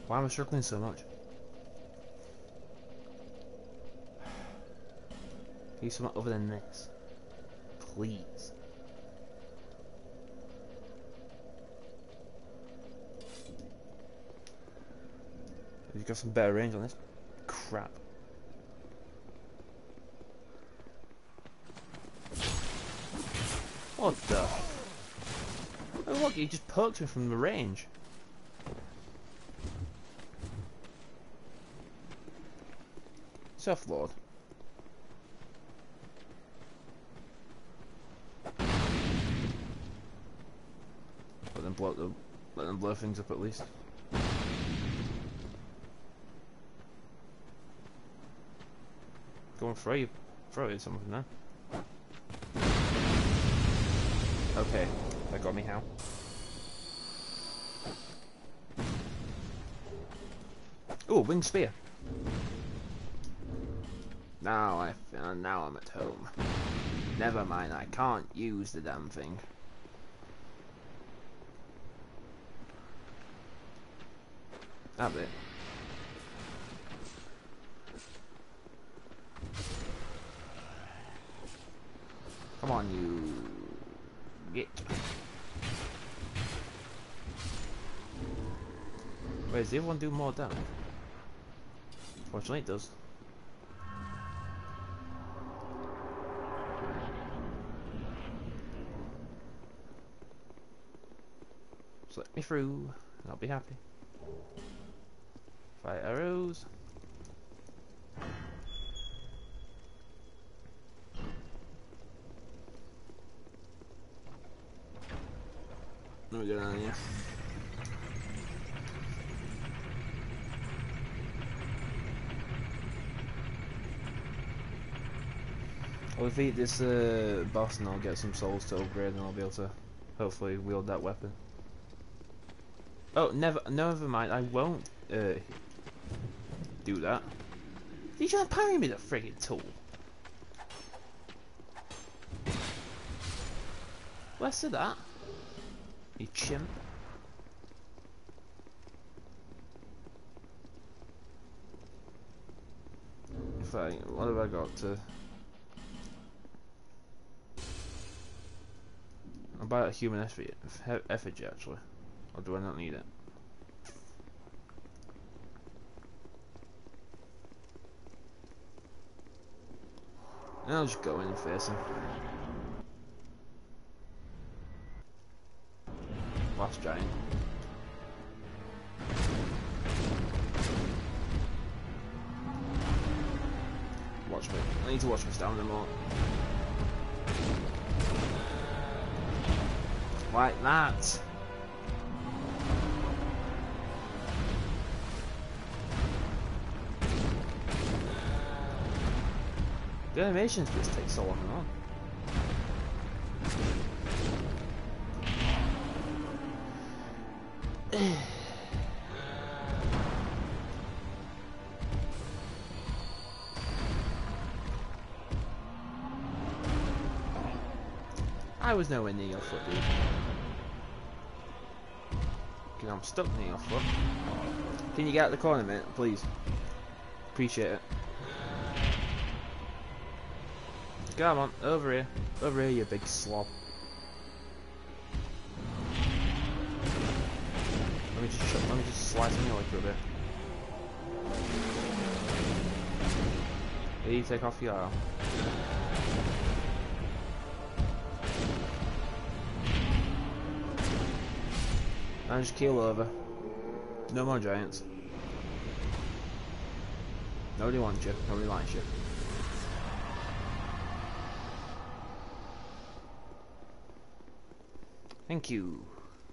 Why am I struggling so much? Use something other than this. Please. You've got some better range on this. Crap. What the? Oh look, he just poked me from the range. Self-lord. Let them blow things up at least. Go and throw it something there. Okay, that got me how? Ooh, winged spear. Now I'm at home. Never mind, I can't use the damn thing. That bit. Come on, you get. Wait, does the other one do more damage? Fortunately, it does. Just let me through, and I'll be happy. 5 arrows. Let me go down here. I'll defeat this boss and I'll get some souls to upgrade and I'll be able to hopefully wield that weapon. Oh, never mind, I won't do that. Did you parry me, that friggin' tool? Where's that? You chimp. In fact, what have I got to... I'll buy a human effigy actually. Or do I not need it? And I'll just go in and face him. Last giant. Watch me. I need to watch my stamina more. Like that. The animations just take so long and on. I was nowhere near your foot, dude. Okay, I'm stuck near your foot. Can you get out the corner, mate? Please. Appreciate it. Come on, over here. Over here, you big slob. Let me just slice me like a bit. Here, you take off your arm. And just keel over. No more giants. Nobody wants you. Nobody likes you. Thank you.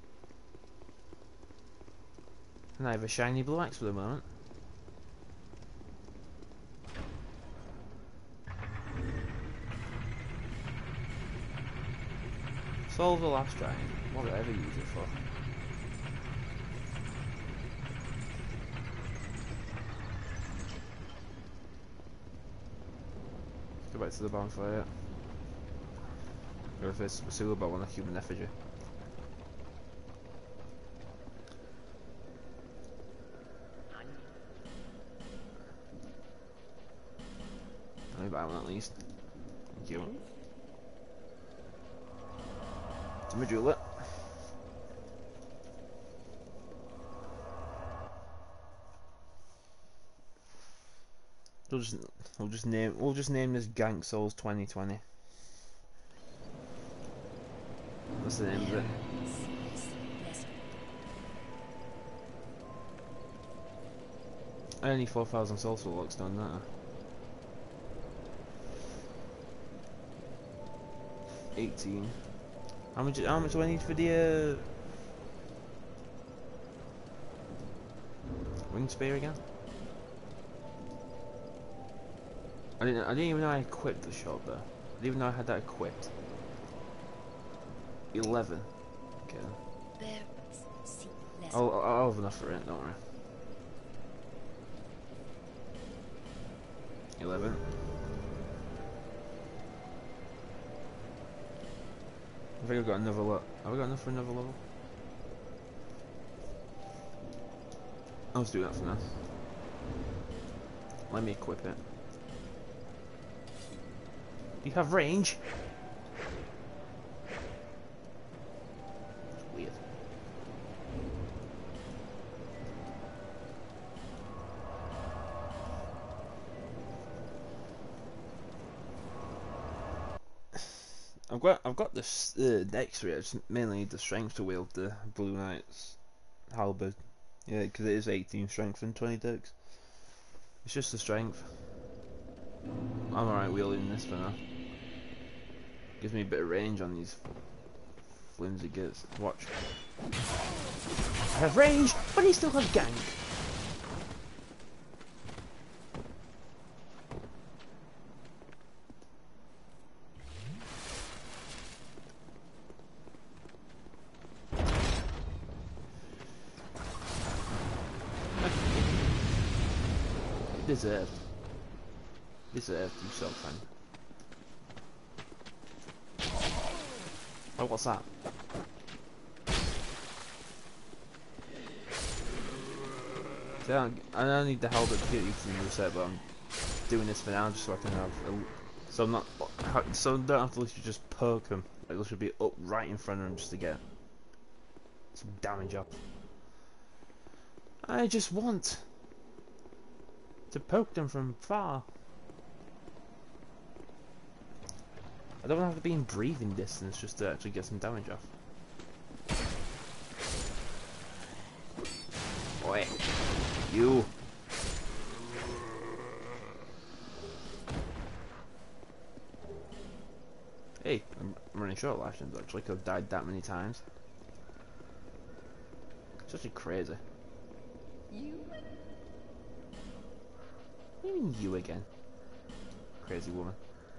And I have a shiny blue axe for the moment. Solve the last giant. What would I ever use it for? Go back to the bonfire. Go if it's a silver bow on a human effigy. buy one at least. Thank you. To Majula. We'll just name this Gank Souls 2020. That's the name of it. I only 4,000 souls for looks done that. 18. How much do I need for the wing spear again? I didn't even know I equipped the shot though. I didn't even know I had that equipped. 11. Okay. I'll have enough for it, don't worry. 11. I think I've got another lot. Have I got enough for another level? I'll just do that for now. Let me equip it. You have range? It's weird. I've got this dex for it. I just mainly need the strength to wield the Blue Knight's halberd. Yeah, because it is 18 strength and 20 dex. It's just the strength. I'm alright wielding this for now. Gives me a bit of range on these flimsy gits. Watch. I have range, but he still has gank. Deserved. Deserved himself, friend. Oh, what's that? See, I don't need the halberd to get you to the new set, but I'm doing this for now just so I can have, so I'm not, so I don't have to literally just poke them. Like, I should be up right in front of them just to get some damage up. I just want to poke them from far. I don't have to be in breathing distance just to actually get some damage off. Oi, you. Hey, I'm running short of life actually, because I've died that many times. It's actually crazy. You? What do you mean you again? Crazy woman.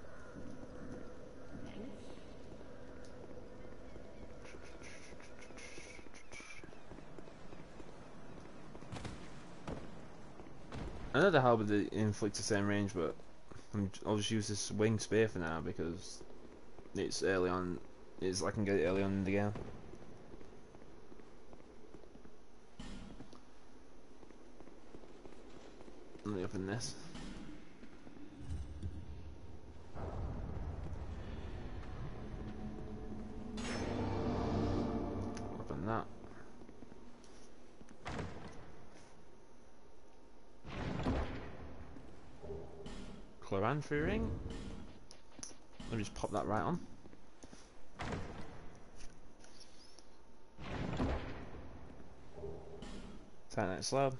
I know the halberd inflicts the same range, but I'll just use this wing spear for now because it's early on. I can get it early on in the game. Let me open this. Open that. Chloranthy ring. Let me just pop that right on. Titanite slab.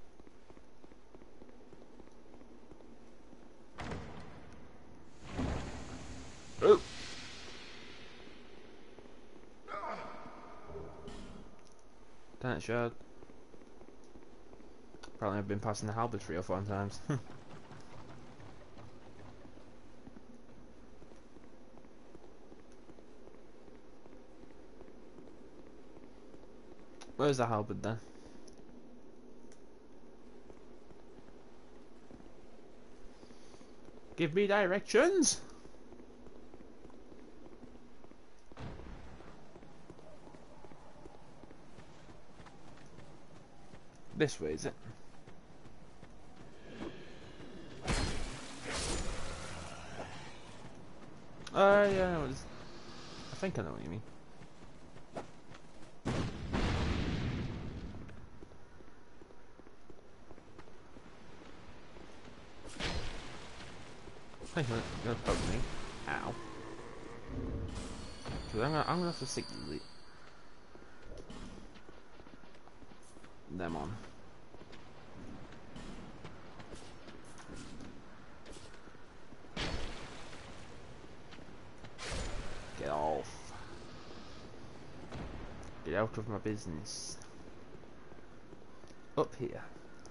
Oh! Titanite shard. Apparently I've been passing the halberd 3 or 4 times. Where's the halberd then? Give me directions! This way, is it? Yeah, I think I know what you mean. Hey, you're gonna poke me. Ow. Cause I'm gonna have to stick them on. Get off. Get out of my business. Up here.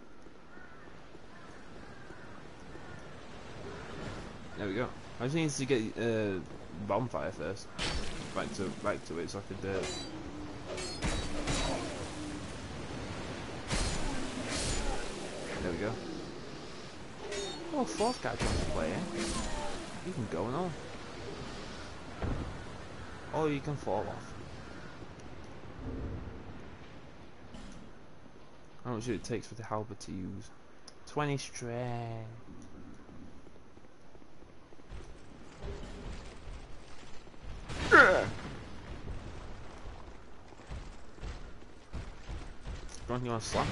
There we go. I just need to get bonfire first. Back to it so I could there we go. Oh, fourth guy wants to play, eh? You can go and all. Or you can fall off. How much it takes for the halberd to use? 20 strength. Don't you want to slap?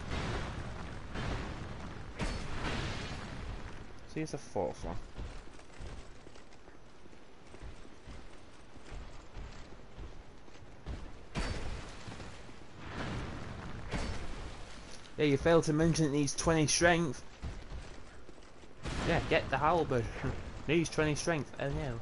See, it's a fourth one. Yeah, you failed to mention it needs 20 strength. Yeah, get the halberd. Needs 20 strength. Oh no.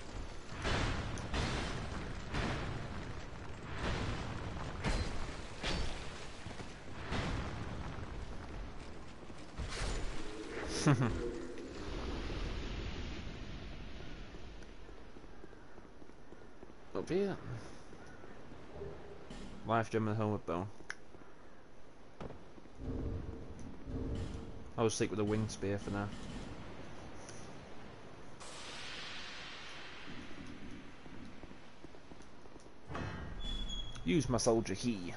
Up here. Life gem and helmet bone. I'll just stick with the wing spear for now. Use my soldier key.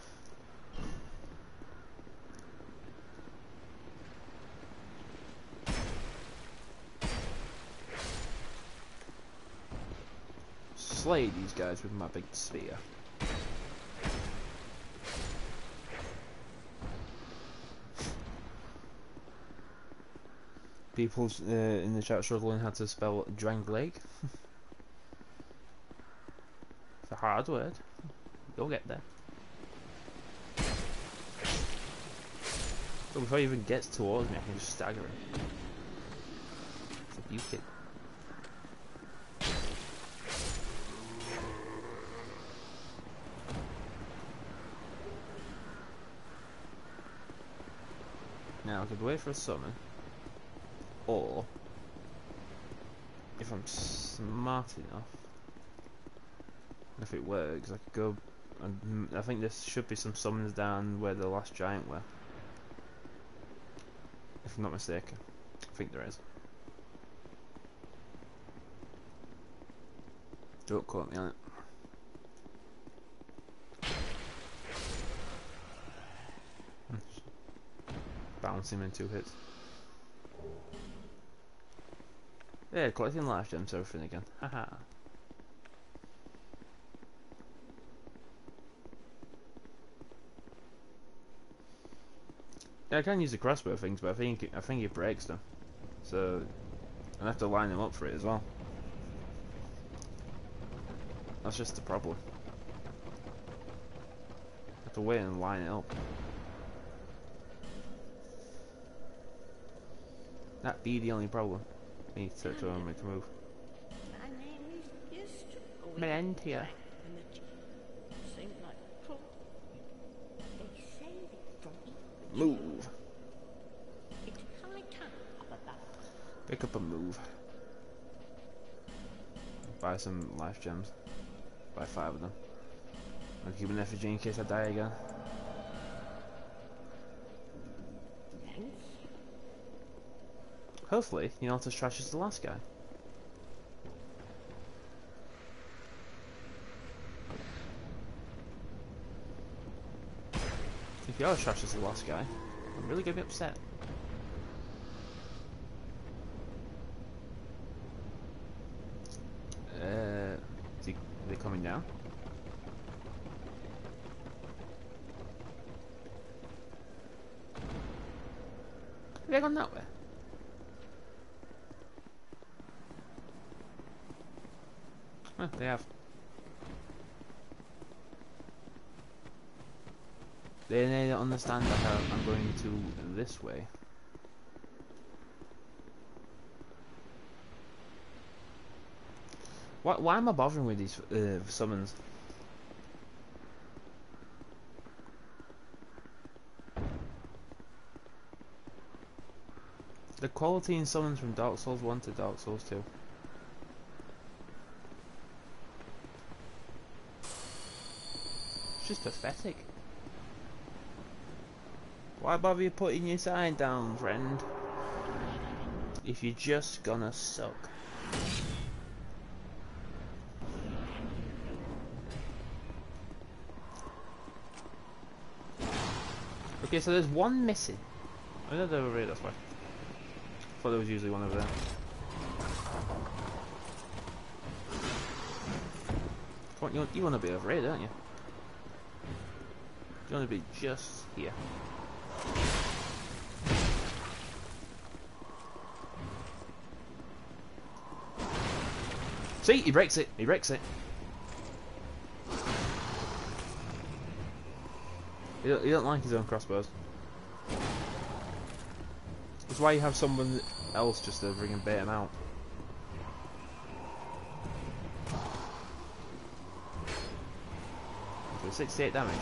Slay these guys with my big spear. People in the chat struggling how to spell Drangleic. It's a hard word. You'll get there. But before he even gets towards me, I can just stagger him. It's like, you kid. Now I could wait for a summon. Or, if I'm smart enough, if it works, I could go, and I think there should be some summons down where the last giant were. If I'm not mistaken. I think there is. Don't quote me on it. Bounce him in 2 hits. Yeah, collecting life gems, everything again. Haha. Yeah, I can use the crossbow things, but I think it breaks them. So I have to line them up for it as well. That's just the problem. I have to wait and line it up. That be the only problem. I need to make a move. Melentia. Move. Pick up a move. Buy some life gems. Buy 5 of them. I'll keep an effigy in case I die again. Hopefully, you're not as trash as the last guy. If you're as trash as the last guy, I'm really gonna be upset. Is he, are they coming down? Have they gone that way? Huh, they have. They don't understand that I'm going to this way. Why am I bothering with these summons? The quality in summons from Dark Souls 1 to Dark Souls 2. It's just pathetic. Why bother you putting your sign down, friend? If you're just gonna suck. Okay, so there's one missing. I know they were right, that's why. I thought there was usually one over there. Come on, you want to be over here, don't you? You want to be just here. See, he breaks it. He breaks it. He don't like his own crossbows. That's why you have someone else just to friggin' bait him out. So 68 damage.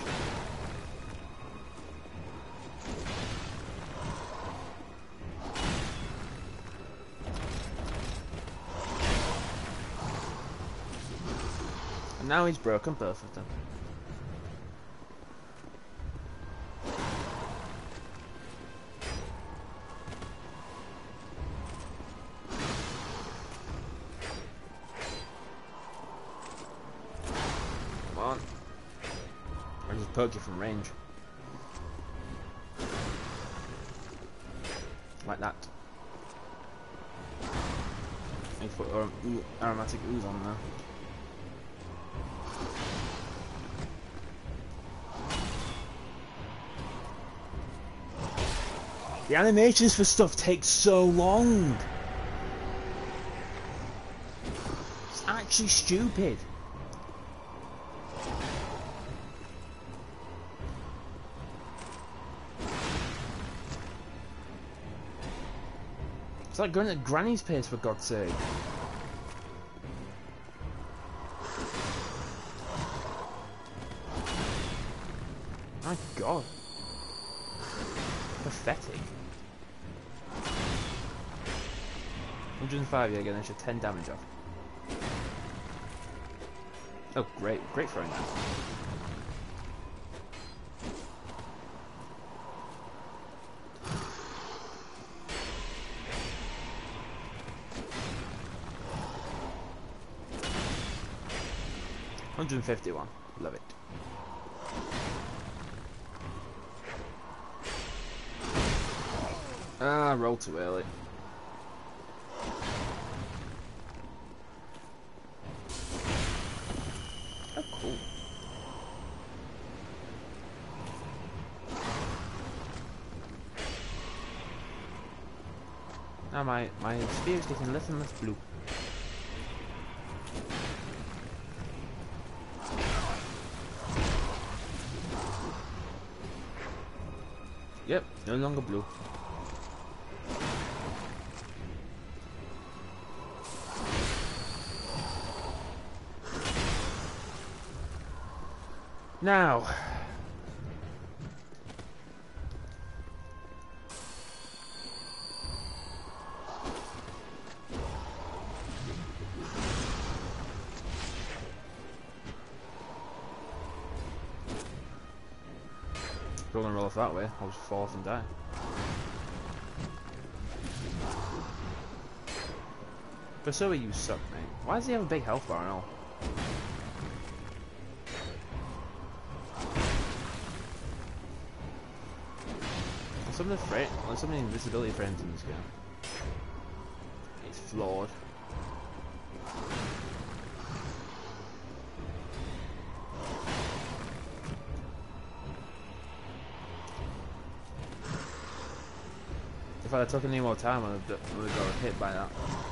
And now he's broken both of them. Poke you from range. Like that. And put aromatic ooze on there. The animations for stuff take so long. It's actually stupid. It's like going at Granny's pace, for God's sake. My God. Pathetic. 105, yeah, again, extra 10 damage off. Oh, great. Great throwing that. $151. Love it. Ah, roll too early. Oh, cool. Now my spear is getting less and less blue. Yep, no longer blue. Now, roll and roll off that way, I'll just fall off and die. But so you suck, mate. Why does he have a big health bar and all? Some of the invisibility frames in this game, it's flawed. If I took any more time, I would have got hit by that.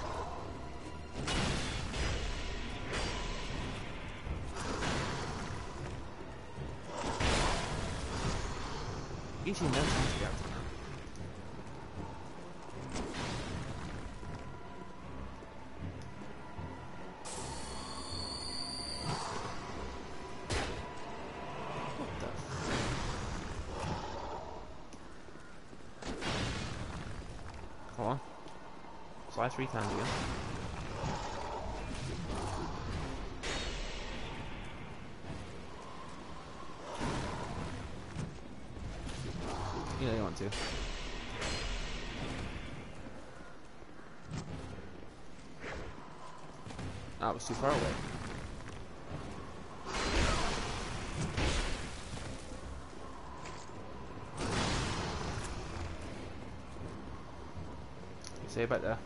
Easy enough to get to that. Come on. Slide 3 times again. You know you want to. That was too far away. Say about there.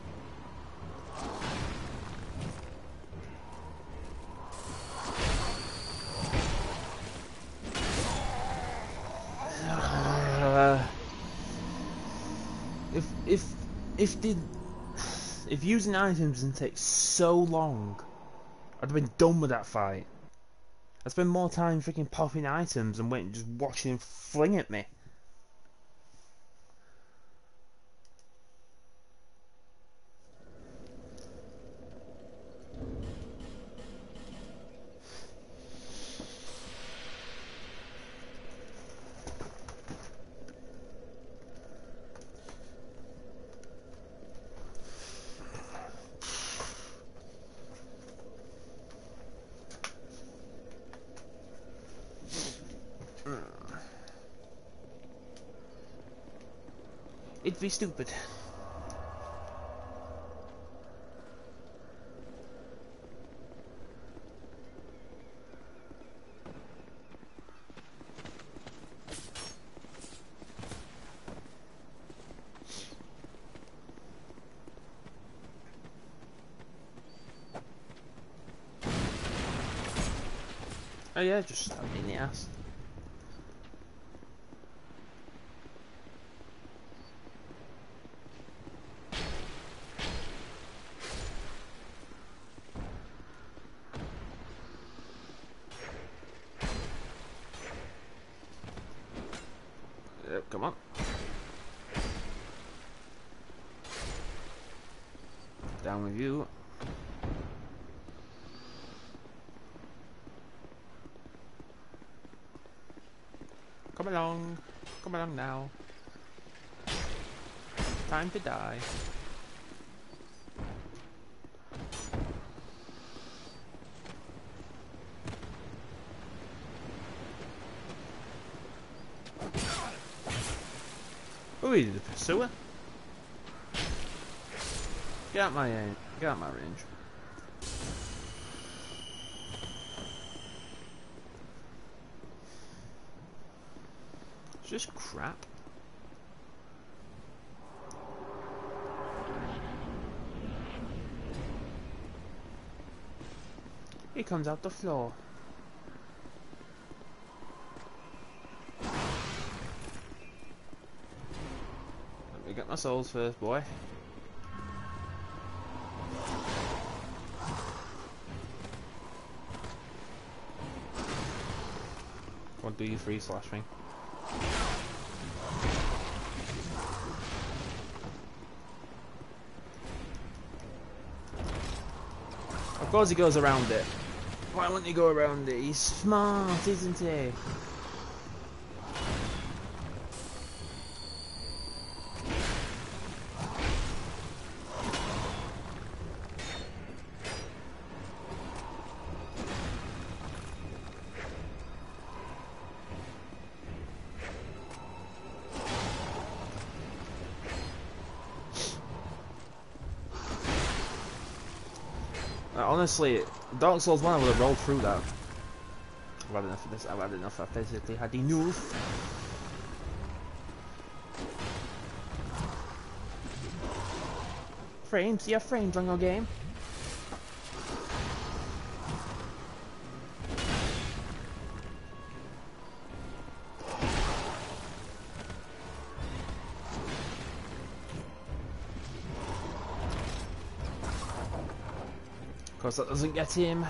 If using items didn't take so long, I'd have been done with that fight. I spent more time freaking popping items and waiting, just watching him fling at me. It'd be stupid. Oh yeah, just stab me in the ass. Yep, come on. Down with you. Come along now. Time to die. Oh, he's the pursuer. Get out my range. It's just crap. He comes out the floor. Let me get my souls first, boy. Come on, do your free slash thing. Of course he goes around it. Why wouldn't he go around it? He's smart, isn't he? Honestly, Dark Souls 1 I would have rolled through that. I've had enough of this, I've had enough, I've basically had enough. Frames? You have frames on your game? course that doesn't get him.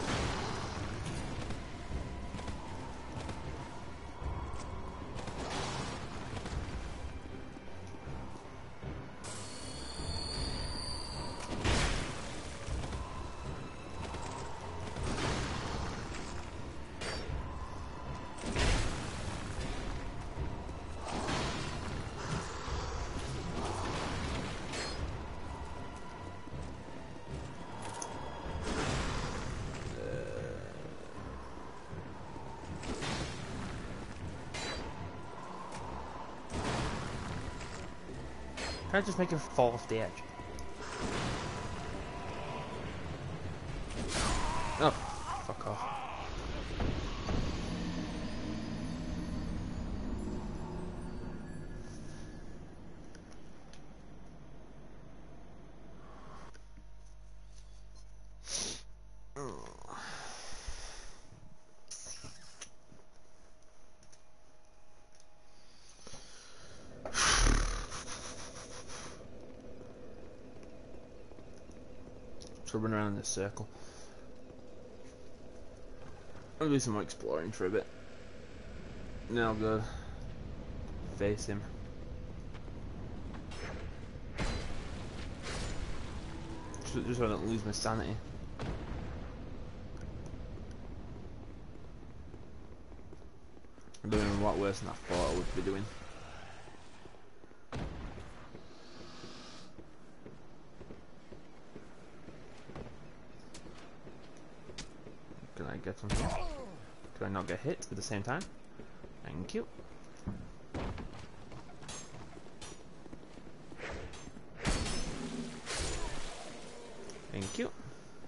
Can I just make him fall off the edge? Oh, fuck off. So run around in this circle. I'll do some more exploring for a bit. Now I'll go face him. Just so I don't lose my sanity. I'm doing a lot worse than I thought I would be doing. Can I get something? Can I not get hit at the same time? Thank you. Thank you.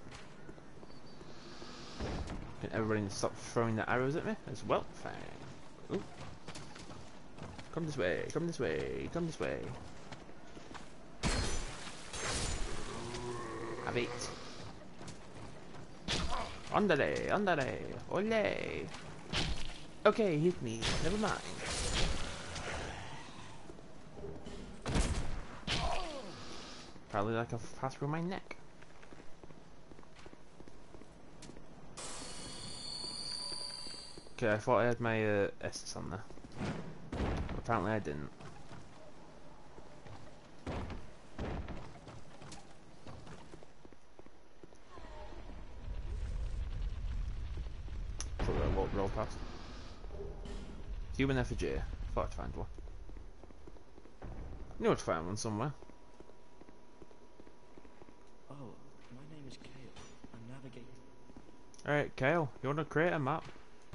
Can everybody stop throwing the arrows at me as well? Fine. Ooh. Come this way, come this way, come this way. Have it. Andale, andale, ole. Okay, hit me, never mind. Probably like I've passed through my neck. Okay, I thought I had my Estus on there. Apparently I didn't. So I walk roll past. Human effigy. Thought I'd find one. I knew I'd find one somewhere. Oh, my name is Kale. I'm navigating. Alright, Kale, you wanna create a map?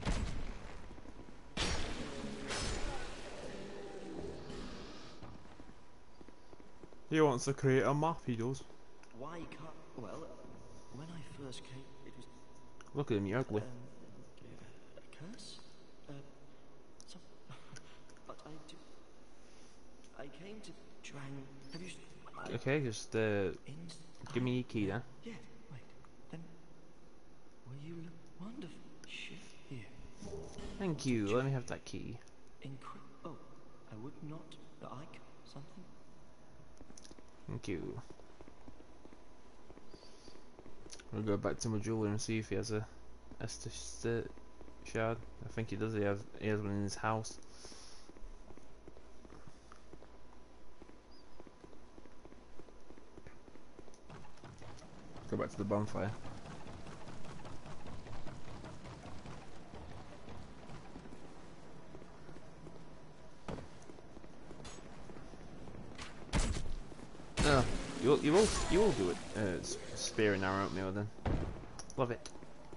He wants to create a map, he does. Why can't... Well, when I first came, it was... Look at him, you're ugly. A curse? Some... But I came to try and... Have you... Okay, just give me your key then. Yeah, wait. Then... Well, you look wonderful. Shit, here. Thank you, let me have that key. Oh, I would not... The icon? Something? Thank you. We'll go back to my jeweler and see if he has a Estus shard. I think he does. He has one in his house. Go back to the bonfire. No, you will do it. Spear and arrow oatmeal then. Love it.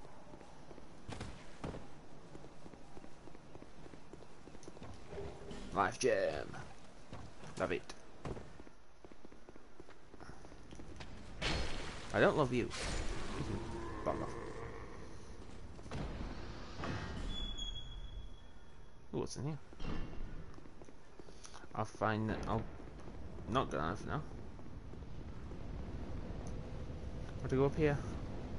Life gem. Love it. I don't love you. You can bug off. Ooh, what's in here? I'll find that. I'll not go down for now. Where to go up here?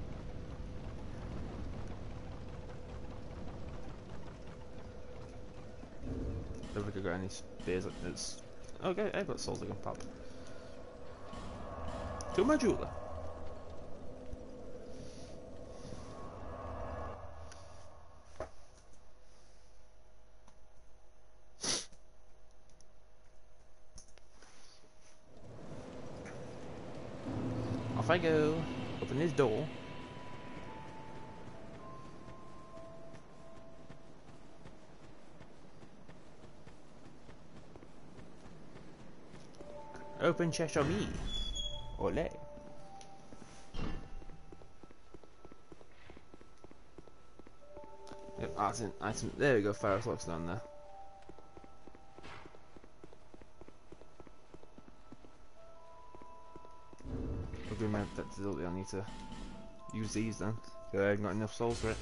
Don't think I got any spears like this. Okay, I've got souls I can pop. To my jeweler. Off I go. Open this door. Open Cheshire me. Ole. Yep, item. There we go, Ferris locks down there. I've remembered that totally I need to use these then. I haven't got enough souls for it.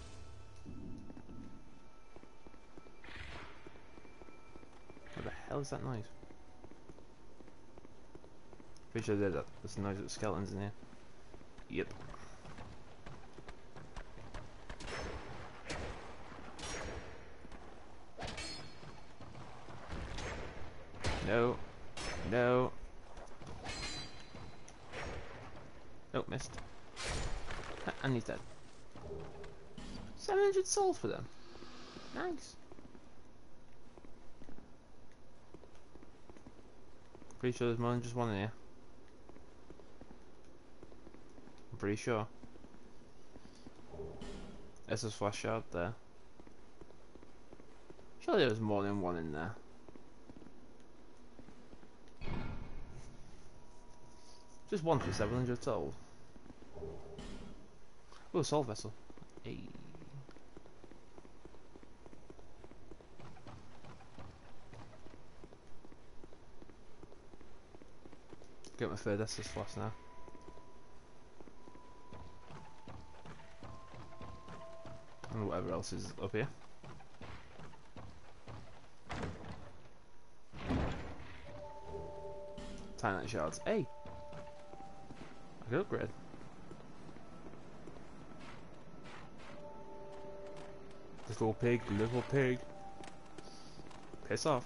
What the hell is that noise? Pretty sure there's the noise of the skeletons in here. Yep. No. No. Oh, missed. And he's dead. 700 souls for them. Nice. Pretty sure there's more than just one in here. I'm pretty sure. SS flash shard there. Surely there was more than one in there. Just one for 700 souls. Oh, soul vessel. Hey. Get my third SS flash now. And whatever else is up here. Titanite shards. Hey! I can upgrade. Little pig, little pig. Piss off.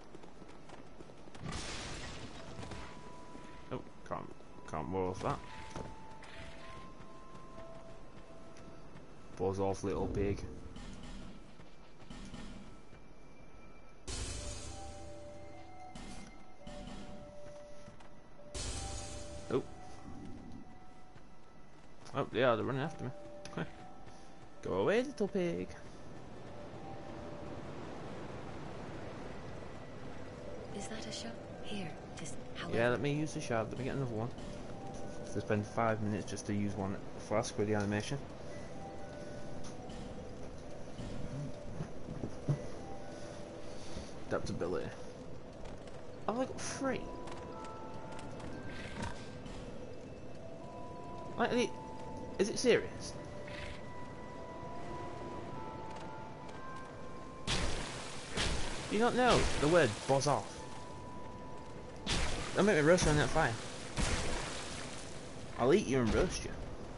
Oh, can't roll off that. Buzz off, little pig. Oh. Oh, yeah, they're running after me. Go away, little pig. Is that a shot? Here, just Yeah, let me use the shard. Let me get another one. So spend 5 minutes just to use one flask with the animation. Adaptability. Oh, I got 3. Like, is it serious? Do you not know the word "buzz off"? Don't make me roast you on that fire. I'll eat you and roast you.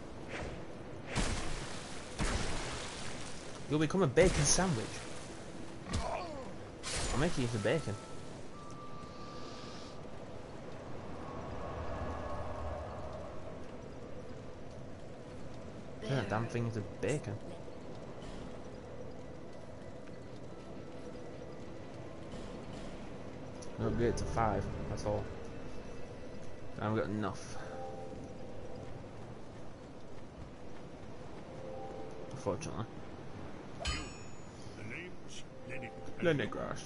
You'll become a bacon sandwich. I'll make you some bacon. Turn that damn thing into bacon. No, get it to 5, that's all. I haven't got enough. Unfortunately. Lenigrast.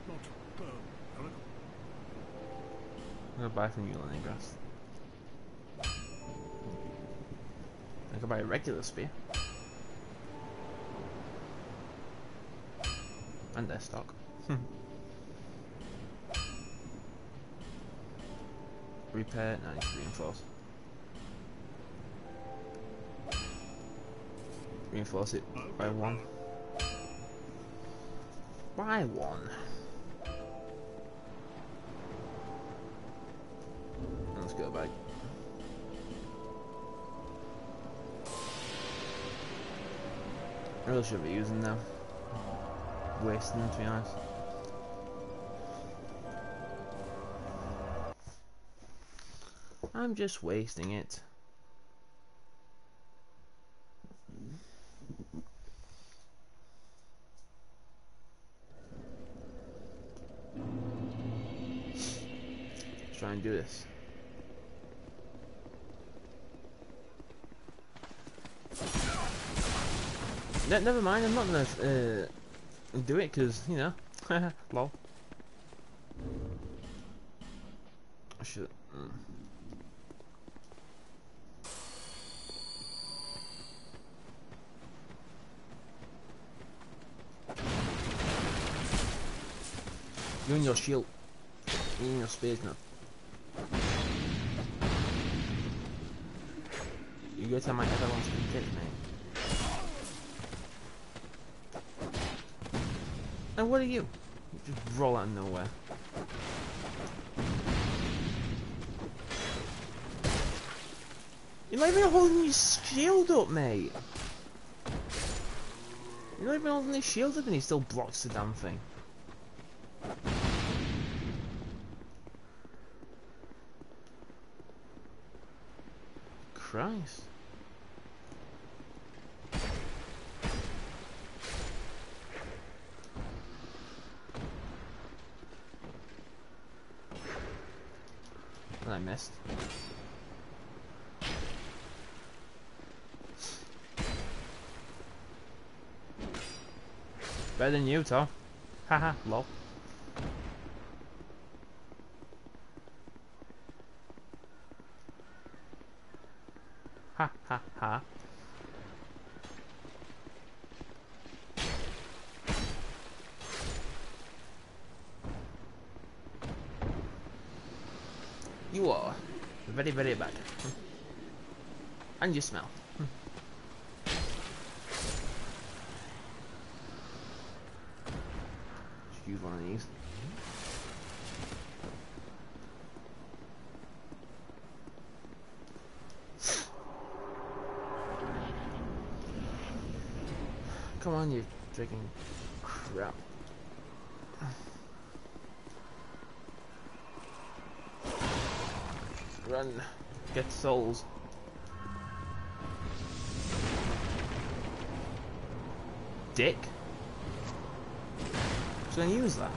I'm gonna buy from you, Lenigrast. I can buy a regular spear. And their stock. Repair, no, I need to reinforce. Reinforce it by 1. By 1. Let's go back. I really shouldn't be using them. Wasting them, to be honest. I'm just wasting it. Let's try and do this. Never mind, I'm not gonna do it because, you know, lol. I should. You and your shield. You and your spears now. You go to my everlasting pit, mate. And what are you? You just roll out of nowhere. You're not even holding your shield up, mate. You're not even holding his shield up and he still blocks the damn thing. Christ. And I missed. Better than you, Tom. Haha, lol. Ha ha ha. You are very, very bad. And you smell. Just use one of these. Come on, you freaking crap. Run. Get souls. Dick. Who's gonna use that?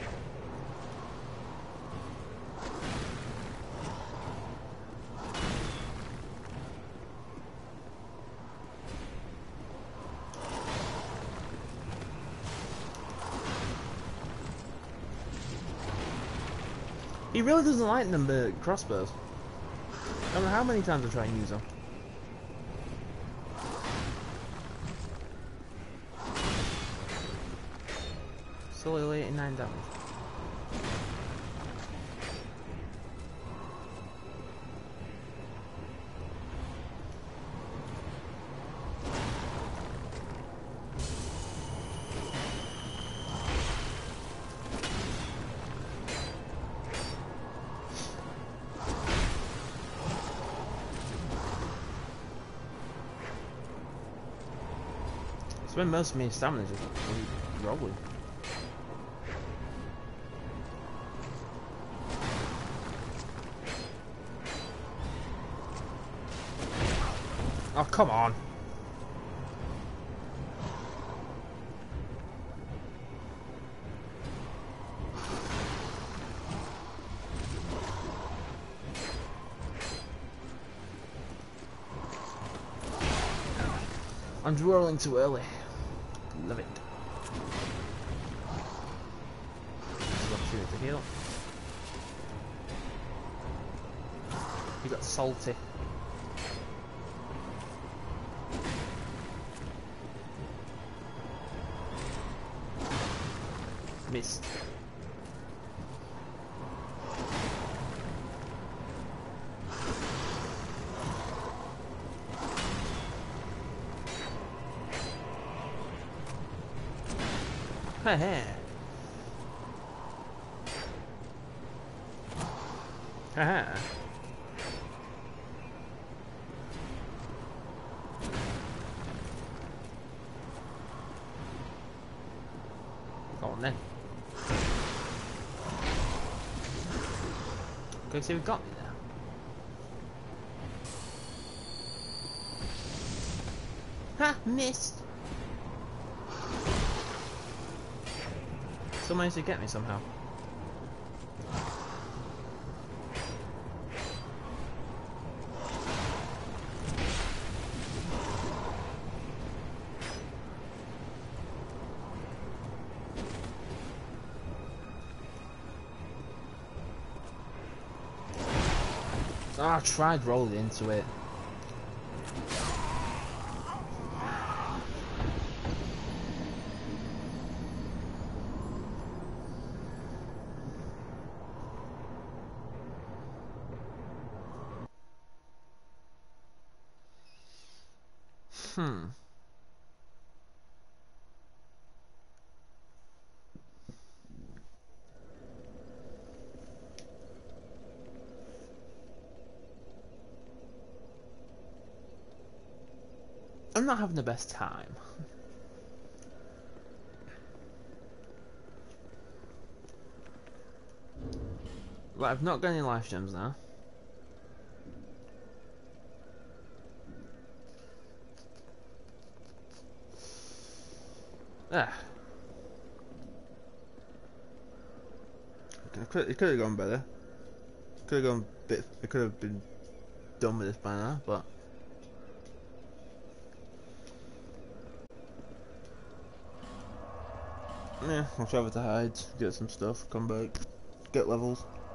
He really doesn't like them crossbows. I don't know how many times I try and use them. Still 89 damage. When most of my stamina is just rolling. Oh, come on. I'm rolling too early. Love it. Opportunity to heal. You got salty. Missed. Haha. Haha. Go on then. Okay, so we've got me there. Ha! Missed! Still managed to get me somehow. Ah, I tried rolling into it. Hmm. I'm not having the best time. Right, I've not got any life gems now. Ah. It could have gone better. Could have gone a bit. It could have been done with this by now, but yeah, I'll travel to hide, get some stuff, come back, get levels.